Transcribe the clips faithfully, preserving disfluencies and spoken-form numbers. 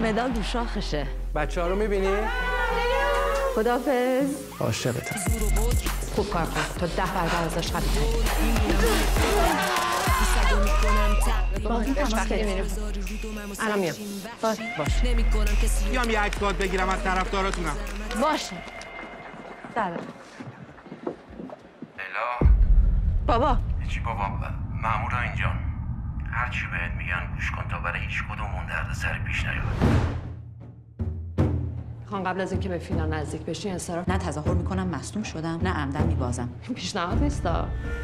مدال دو شاخشه. بچه ها رو میبینی؟ خداحافظ. عاشقتم. خوب کار کن. تو ده برابر ازش قوی تری. باز تماس میریم. الان میام. باش. باش. میام یه عکس بگیرم از طرفداراتونم. باشه. سلام. لیلا. بابا. چی بابا؟ مامورا اینجا. هر چی بهت میگن گوش کن تا برای هیچ کدومون دردسر پیش نیاد. خان قبل از اینکه به فینال نزدیک بشی انصراف. نه تظاهر میکنم مصدوم شدم، نه عمدن میبازم. پیشنهاد نیستا.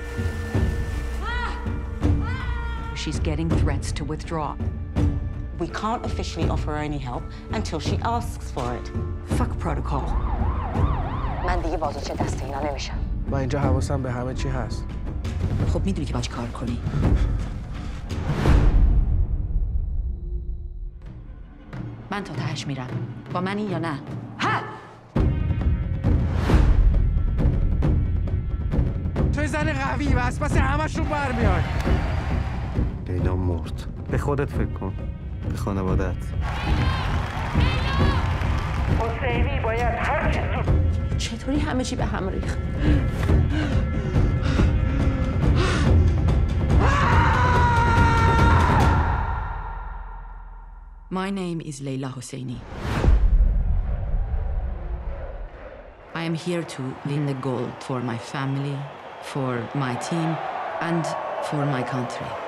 She's getting threats to withdraw. We can't officially offer her any help until she asks for it. Fuck protocol. من دیگه بازوچه دست اینا نمیشم. من اینجا حواسم به همه چی هست. خب میدونی که باید کار کنی. من تا تهش میرم. با منی یا نه؟ ها! توی زن قوی بس پس همشون برمیاد. لیلا مرد. به خودت فکر کن. به خانوادت. حسینی باید هر چیز. چطوری همه چی به هم ریخت؟ My name is Leila Hosseini. I am here to win the gold for my family, for my team, and for my country.